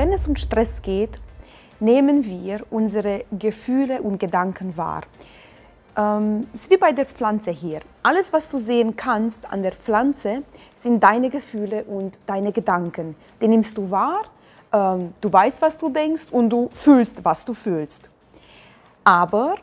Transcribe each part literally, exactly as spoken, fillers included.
wenn es um Stress geht, nehmen wir unsere Gefühle und Gedanken wahr. Ähm, es ist wie bei der Pflanze hier. Alles, was du sehen kannst an der Pflanze, sind deine Gefühle und deine Gedanken. Die nimmst du wahr, ähm, du weißt, was du denkst und du fühlst, was du fühlst. Aber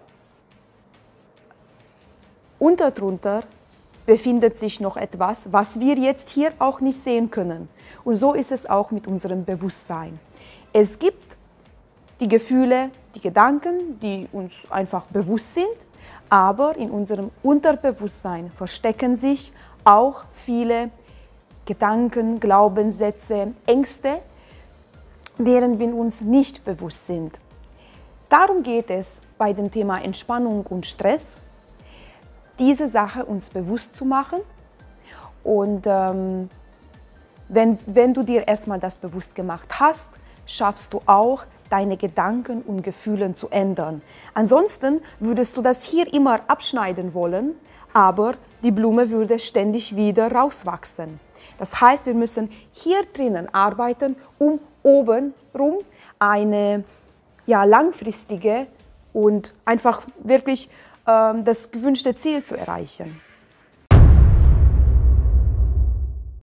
unter drunter befindet sich noch etwas, was wir jetzt hier auch nicht sehen können. Und so ist es auch mit unserem Bewusstsein. Es gibt die Gefühle, die Gedanken, die uns einfach bewusst sind, aber in unserem Unterbewusstsein verstecken sich auch viele Gedanken, Glaubenssätze, Ängste, deren wir uns nicht bewusst sind. Darum geht es bei dem Thema Entspannung und Stress, diese Sache uns bewusst zu machen. Und ähm, wenn, wenn du dir erstmal das bewusst gemacht hast, schaffst du auch, deine Gedanken und Gefühle zu ändern. Ansonsten würdest du das hier immer abschneiden wollen, aber die Blume würde ständig wieder rauswachsen. Das heißt, wir müssen hier drinnen arbeiten, um obenrum eine ja, langfristige und einfach wirklich ähm, das gewünschte Ziel zu erreichen.